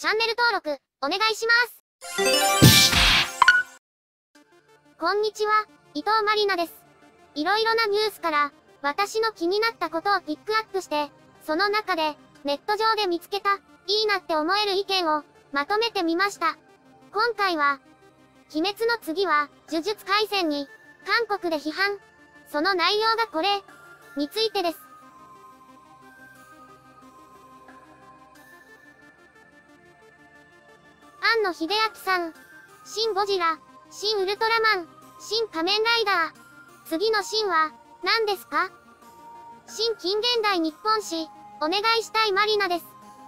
チャンネル登録、お願いします。こんにちは、伊藤まりなです。いろいろなニュースから、私の気になったことをピックアップして、その中で、ネット上で見つけた、いいなって思える意見を、まとめてみました。今回は、鬼滅の次は、呪術廻戦に、韓国で批判。その内容がこれ、についてです。庵野秀明さん。シン・ゴジラ、シン・ウルトラマン、シン・仮面ライダー。次のシンは、何ですか？新近現代日本史、お願いしたいマリナです。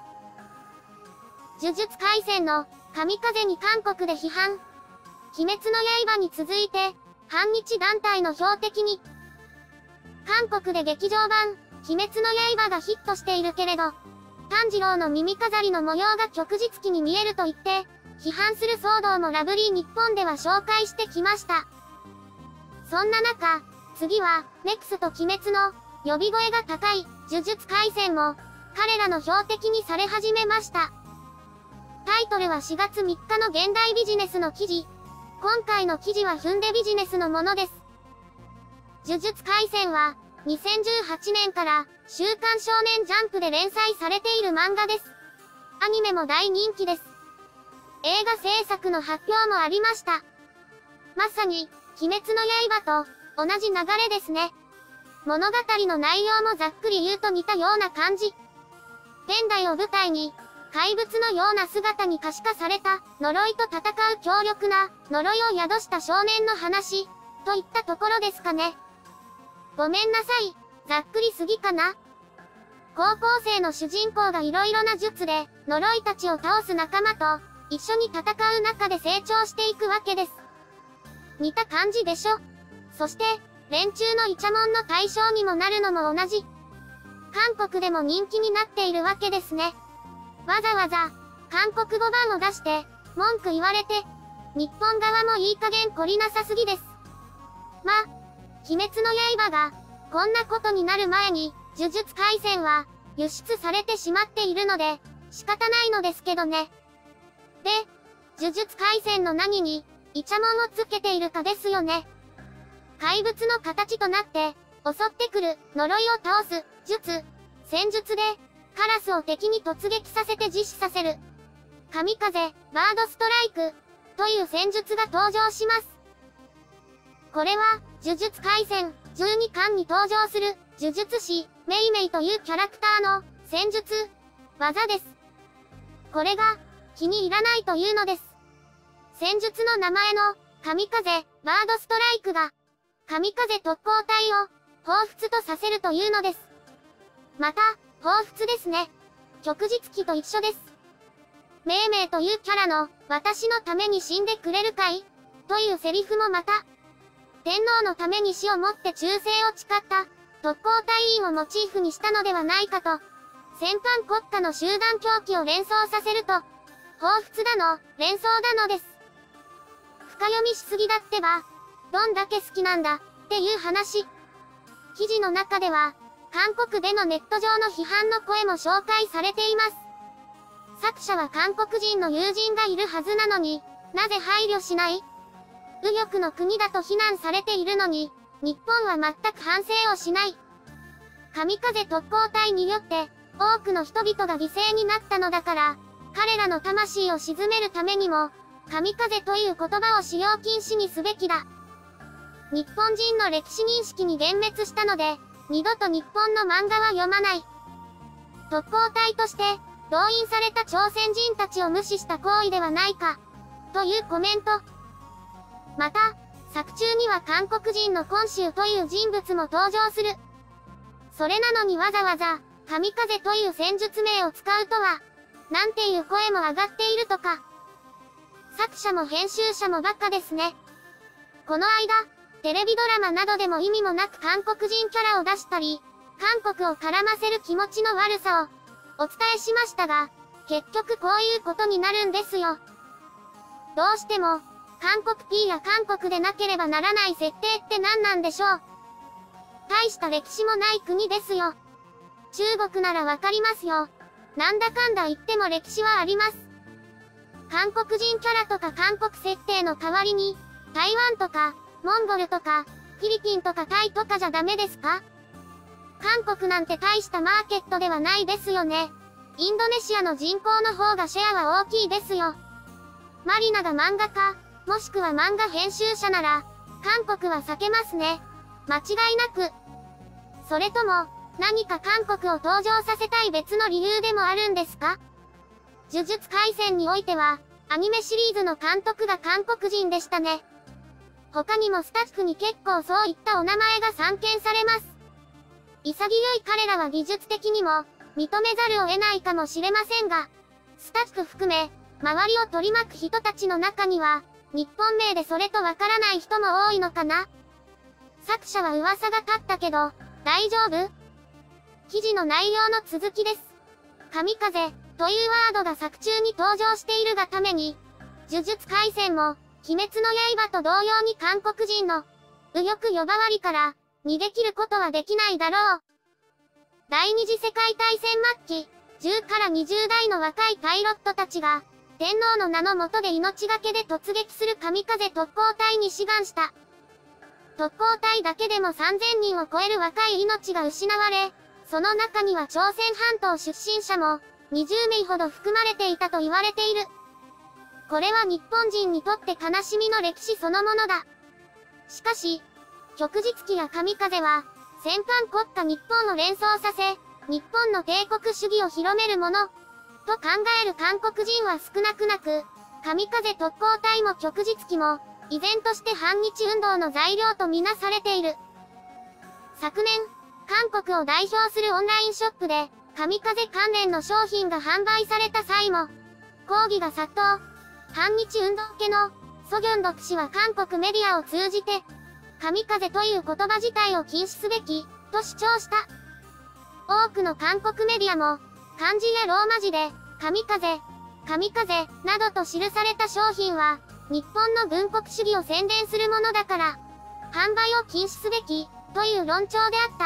呪術廻戦の、神風に韓国で批判。鬼滅の刃に続いて、反日団体の標的に。韓国で劇場版、鬼滅の刃がヒットしているけれど、炭治郎の耳飾りの模様が旭日旗に見えると言って、批判する騒動もラブリー日本では紹介してきました。そんな中、次は、ネクスト鬼滅の、呼び声が高い、呪術廻戦も、彼らの標的にされ始めました。タイトルは4月3日の現代ビジネスの記事。今回の記事は踏んでビジネスのものです。呪術廻戦は、2018年から、週刊少年ジャンプで連載されている漫画です。アニメも大人気です。映画制作の発表もありました。まさに、鬼滅の刃と、同じ流れですね。物語の内容もざっくり言うと似たような感じ。現代を舞台に、怪物のような姿に可視化された、呪いと戦う強力な、呪いを宿した少年の話、といったところですかね。ごめんなさい、ざっくりすぎかな。高校生の主人公が色々な術で、呪いたちを倒す仲間と、一緒に戦う中で成長していくわけです。似た感じでしょ。そして、連中のイチャモンの対象にもなるのも同じ。韓国でも人気になっているわけですね。わざわざ、韓国語版を出して、文句言われて、日本側もいい加減懲りなさすぎです。ま、鬼滅の刃が、こんなことになる前に、呪術廻戦は、輸出されてしまっているので、仕方ないのですけどね。で、呪術廻戦の何に、イチャモンをつけているかですよね。怪物の形となって、襲ってくる、呪いを倒す、術、戦術で、カラスを敵に突撃させて実施させる。神風、バードストライク、という戦術が登場します。これは、呪術廻戦、12巻に登場する、呪術師、メイメイというキャラクターの、戦術、技です。これが、気に入らないというのです。戦術の名前の、神風、バードストライクが、神風特攻隊を、彷彿とさせるというのです。また、彷彿ですね。旭日旗と一緒です。メイメイというキャラの、私のために死んでくれるかい？というセリフもまた、天皇のために死をもって忠誠を誓った、特攻隊員をモチーフにしたのではないかと、戦艦国家の集団狂気を連想させると、彷彿だの、連想だのです。深読みしすぎだってば、どんだけ好きなんだ、っていう話。記事の中では、韓国でのネット上の批判の声も紹介されています。作者は韓国人の友人がいるはずなのに、なぜ配慮しない？右翼の国だと非難されているのに、日本は全く反省をしない。神風特攻隊によって、多くの人々が犠牲になったのだから、彼らの魂を鎮めるためにも、神風という言葉を使用禁止にすべきだ。日本人の歴史認識に幻滅したので、二度と日本の漫画は読まない。特攻隊として、動員された朝鮮人たちを無視した行為ではないか、というコメント。また、作中には韓国人の根州という人物も登場する。それなのにわざわざ、神風という戦術名を使うとは、なんていう声も上がっているとか。作者も編集者もバカですね。この間、テレビドラマなどでも意味もなく韓国人キャラを出したり、韓国を絡ませる気持ちの悪さをお伝えしましたが、結局こういうことになるんですよ。どうしても、韓国 P や韓国でなければならない設定って何なんでしょう。大した歴史もない国ですよ。中国ならわかりますよ。なんだかんだ言っても歴史はあります。 韓国人キャラとか韓国設定の代わりに、台湾とか、モンゴルとか、フィリピンとかタイとかじゃダメですか？韓国なんて大したマーケットではないですよね。インドネシアの人口の方がシェアは大きいですよ。マリナが漫画家、もしくは漫画編集者なら、韓国は避けますね。間違いなく。それとも、何か韓国を登場させたい別の理由でもあるんですか？呪術廻戦においては、アニメシリーズの監督が韓国人でしたね。他にもスタッフに結構そういったお名前が散見されます。潔い彼らは技術的にも、認めざるを得ないかもしれませんが、スタッフ含め、周りを取り巻く人たちの中には、日本名でそれとわからない人も多いのかな？作者は噂が立ったけど、大丈夫？記事の内容の続きです。神風というワードが作中に登場しているがために、呪術廻戦も、鬼滅の刃と同様に韓国人の、右翼呼ばわりから、逃げ切ることはできないだろう。第二次世界大戦末期、10から20代の若いパイロットたちが、天皇の名の下で命がけで突撃する神風特攻隊に志願した。特攻隊だけでも3000人を超える若い命が失われ、その中には朝鮮半島出身者も20名ほど含まれていたと言われている。これは日本人にとって悲しみの歴史そのものだ。しかし、旭日旗や神風は、戦艦国家日本を連想させ、日本の帝国主義を広めるもの、と考える韓国人は少なくなく、神風特攻隊も旭日旗も、依然として反日運動の材料とみなされている。昨年、韓国を代表するオンラインショップで、神風関連の商品が販売された際も、抗議が殺到。反日運動家の、ソギョンドク氏は韓国メディアを通じて、神風という言葉自体を禁止すべき、と主張した。多くの韓国メディアも、漢字やローマ字で、神風、神風、などと記された商品は、日本の軍国主義を宣伝するものだから、販売を禁止すべき、という論調であった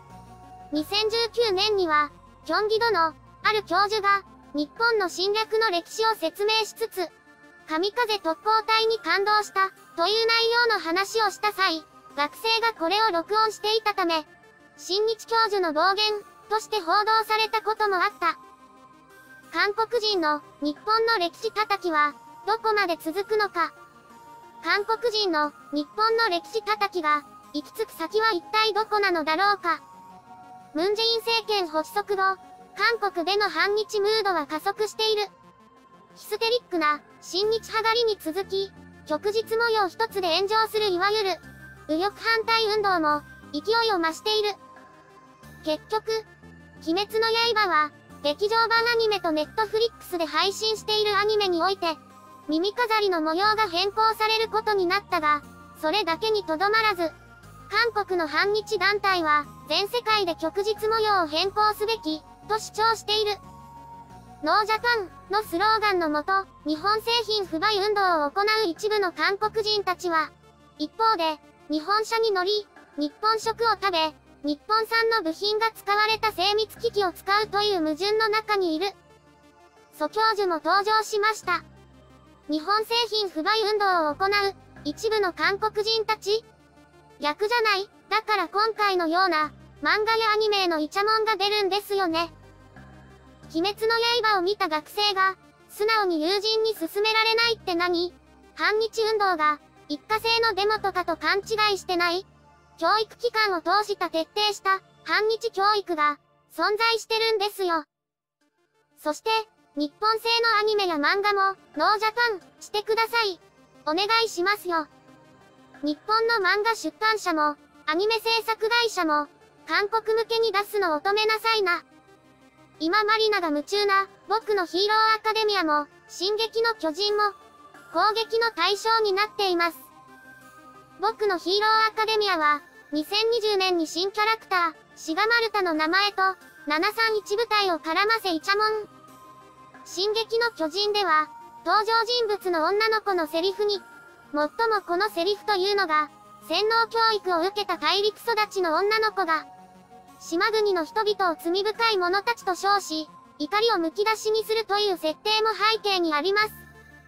。2019年には、キョンギドの、ある教授が、日本の侵略の歴史を説明しつつ、神風特攻隊に感動した、という内容の話をした際、学生がこれを録音していたため、親日教授の暴言、として報道されたこともあった。韓国人の、日本の歴史叩きは、どこまで続くのか。韓国人の、日本の歴史叩きが、行き着く先は一体どこなのだろうか。ムン・ジェイン政権発足後、韓国での反日ムードは加速している。ヒステリックな、親日派狩りに続き、旭日模様一つで炎上するいわゆる、右翼反対運動も、勢いを増している。結局、鬼滅の刃は、劇場版アニメとネットフリックスで配信しているアニメにおいて、耳飾りの模様が変更されることになったが、それだけにとどまらず、韓国の反日団体は、全世界で旭日模様を変更すべき、と主張している。ノージャパンのスローガンのもと、日本製品不買運動を行う一部の韓国人たちは、一方で、日本車に乗り、日本食を食べ、日本産の部品が使われた精密機器を使うという矛盾の中にいる。ソ教授も登場しました。日本製品不買運動を行う、一部の韓国人たち？逆じゃない？だから今回のような、漫画やアニメへのイチャモンが出るんですよね。鬼滅の刃を見た学生が、素直に友人に勧められないって何？反日運動が、一過性のデモとかと勘違いしてない？教育機関を通した徹底した、反日教育が、存在してるんですよ。そして、日本製のアニメや漫画も、ノージャパン、してください。お願いしますよ。日本の漫画出版社も、アニメ制作会社も、韓国向けに出すのを止めなさいな。今マリナが夢中な、僕のヒーローアカデミアも、進撃の巨人も、攻撃の対象になっています。僕のヒーローアカデミアは、2020年に新キャラクター、シガマルタの名前と、731部隊を絡ませイチャモン。進撃の巨人では、登場人物の女の子のセリフに、最もこのセリフというのが、洗脳教育を受けた大陸育ちの女の子が、島国の人々を罪深い者たちと称し、怒りをむき出しにするという設定も背景にあります。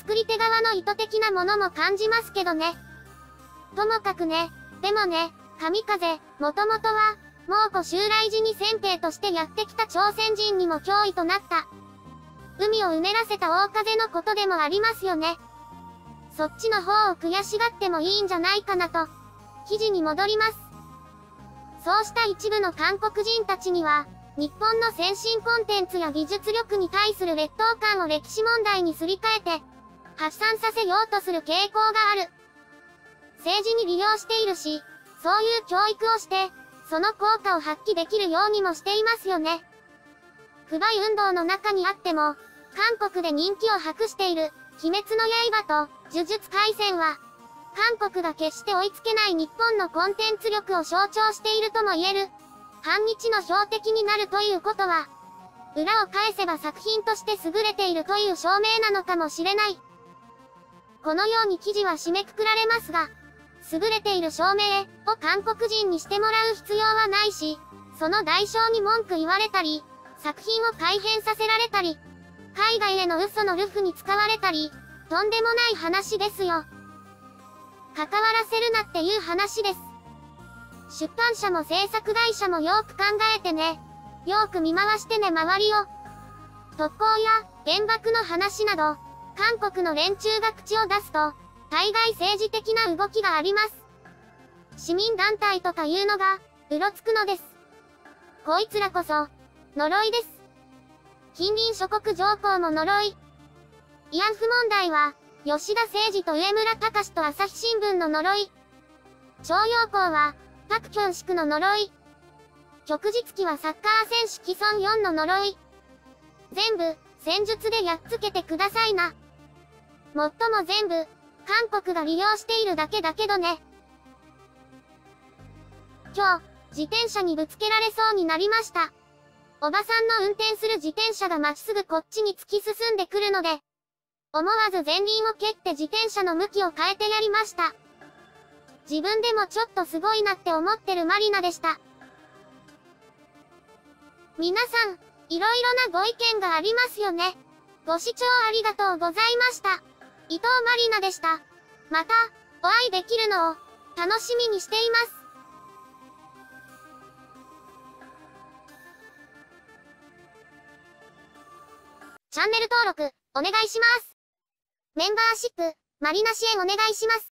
作り手側の意図的なものも感じますけどね。ともかくね、でもね、神風、もともとは、蒙古襲来時に先兵としてやってきた朝鮮人にも脅威となった。海をうねらせた大風のことでもありますよね。そっちの方を悔しがってもいいんじゃないかなと。記事に戻ります。そうした一部の韓国人たちには、日本の先進コンテンツや技術力に対する劣等感を歴史問題にすり替えて、発散させようとする傾向がある。政治に利用しているし、そういう教育をして、その効果を発揮できるようにもしていますよね。不買運動の中にあっても、韓国で人気を博している、鬼滅の刃と呪術廻戦は、韓国が決して追いつけない日本のコンテンツ力を象徴しているとも言える。反日の標的になるということは、裏を返せば作品として優れているという証明なのかもしれない。このように記事は締めくくられますが、優れている証明を韓国人にしてもらう必要はないし、その代償に文句言われたり、作品を改変させられたり、海外への嘘のルフに使われたり、とんでもない話ですよ。関わらせるなっていう話です。出版社も制作会社もよく考えてね。よく見回してね周りを。特攻や原爆の話など、韓国の連中が口を出すと、対外政治的な動きがあります。市民団体とかいうのが、うろつくのです。こいつらこそ、呪いです。近隣諸国条項も呪い。慰安婦問題は、吉田誠二と上村隆と朝日新聞の呪い。徴用工は、パクキョンシクの呪い。旭日旗はサッカー選手既存4の呪い。全部、戦術でやっつけてくださいな。もっとも全部、韓国が利用しているだけだけどね。今日、自転車にぶつけられそうになりました。おばさんの運転する自転車がまっすぐこっちに突き進んでくるので、思わず前輪を蹴って自転車の向きを変えてやりました。自分でもちょっとすごいなって思ってるマリナでした。皆さん、いろいろなご意見がありますよね。ご視聴ありがとうございました。伊藤マリナでした。また、お会いできるのを、楽しみにしています。チャンネル登録、お願いします。メンバーシップ、マリナ支援お願いします。